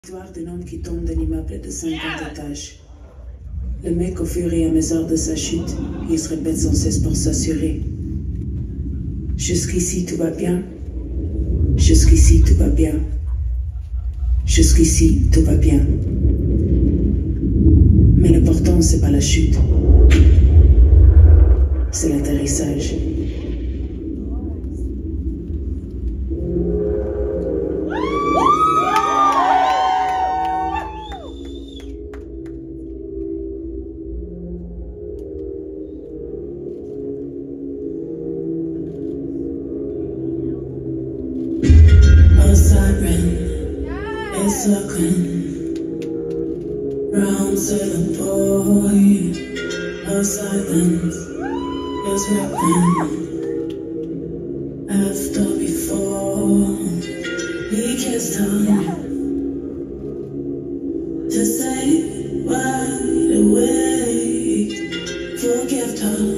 L'histoire d'un homme qui tombe d'un immeuble de 50 étages. Le mec, au fur et à mesure de sa chute, il se répète sans cesse pour s'assurer. Jusqu'ici, tout va bien. Jusqu'ici, tout va bien. Jusqu'ici, tout va bien. Mais l'important, c'est pas la chute. C'est l'atterrissage. Round to the boy, a silence is rapping. After before, he kissed her to say right away, forgive her.